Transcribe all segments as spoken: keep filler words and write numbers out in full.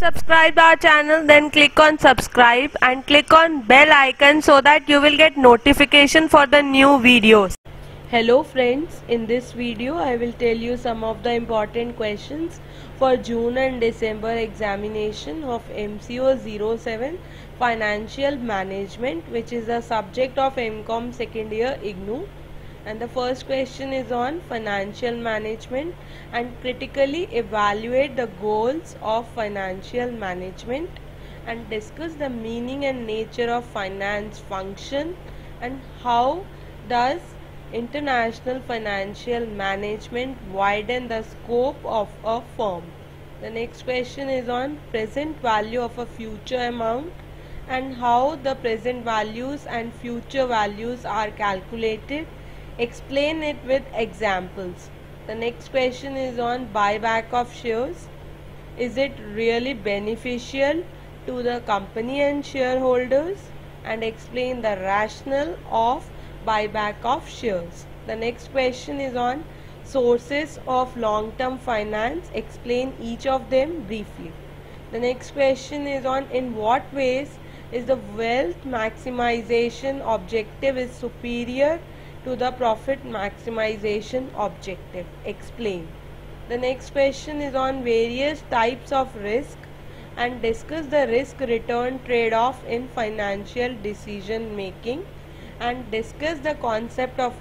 subscribed our channel, then click on subscribe and click on bell icon so that you will get notification for the new videos. Hello friends, in this video I will tell you some of the important questions for June and December examination of M C O zero seven Financial Management, which is a subject of M Com second year I G N O. And the first question is on financial management and critically evaluate the goals of financial management and discuss the meaning and nature of finance function and how does international financial management widen the scope of a firm. The next question is on present value of a future amount and how the present values and future values are calculated. Explain it with examples. The next question is on buyback of shares. Is it really beneficial to the company and shareholders? And explain the rationale of buyback of shares. The next question is on sources of long-term finance. Explain each of them briefly. The next question is on in what ways is the wealth maximization objective is superior to the profit maximization objective. Explain. The next question is on various types of risk and discuss the risk return trade-off in financial decision making and discuss the concept of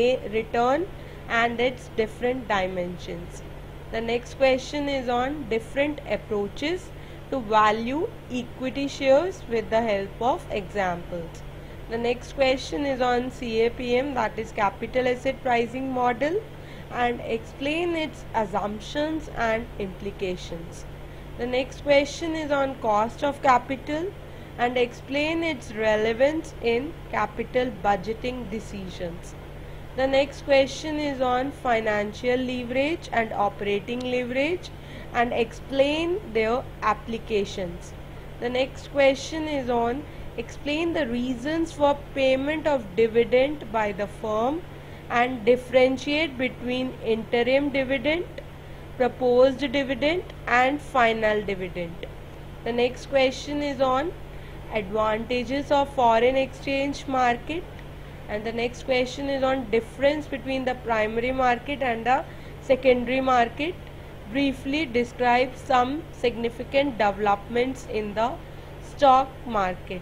return and its different dimensions. The next question is on different approaches to value equity shares with the help of examples. The next question is on C A P M, that is capital asset pricing model, and explain its assumptions and implications. The next question is on cost of capital and explain its relevance in capital budgeting decisions. The next question is on financial leverage and operating leverage and explain their applications. The next question is on explain the reasons for payment of dividend by the firm and differentiate between interim dividend, proposed dividend and final dividend. The next question is on advantages of foreign exchange market and the next question is on difference between the primary market and the secondary market. Briefly describe some significant developments in the stock market.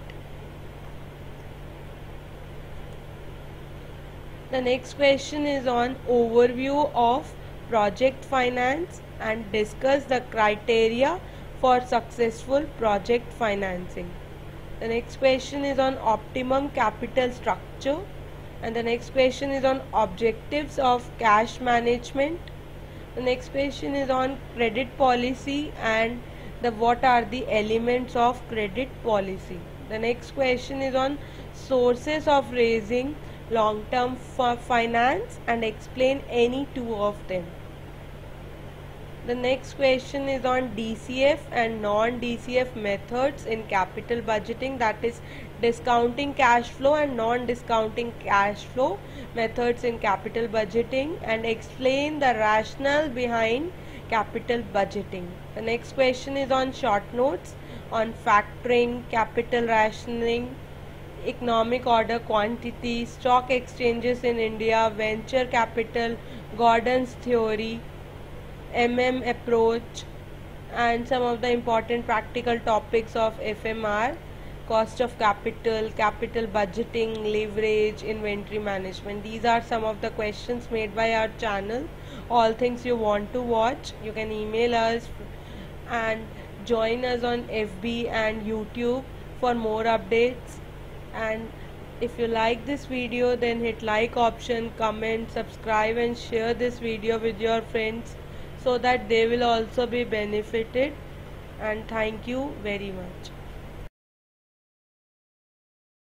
The next question is on overview of project finance and discuss the criteria for successful project financing. The next question is on optimum capital structure and the next question is on objectives of cash management. The next question is on credit policy and the what are the elements of credit policy. The next question is on sources of raising long-term finance and explain any two of them. The next question is on D C F and non-D C F methods in capital budgeting, that is discounting cash flow and non-discounting cash flow methods in capital budgeting and explain the rationale behind capital budgeting. The next question is on short notes on factoring, capital rationing, economic order quantity, stock exchanges in India, venture capital, Gordon's theory, M M approach and some of the important practical topics of F M R, cost of capital, capital budgeting, leverage, inventory management. These are some of the questions made by our channel. All things you want to watch, you can email us and join us on F B and YouTube for more updates. And if you like this video, then hit like option, comment, subscribe and share this video with your friends so that they will also be benefited. And thank you very much.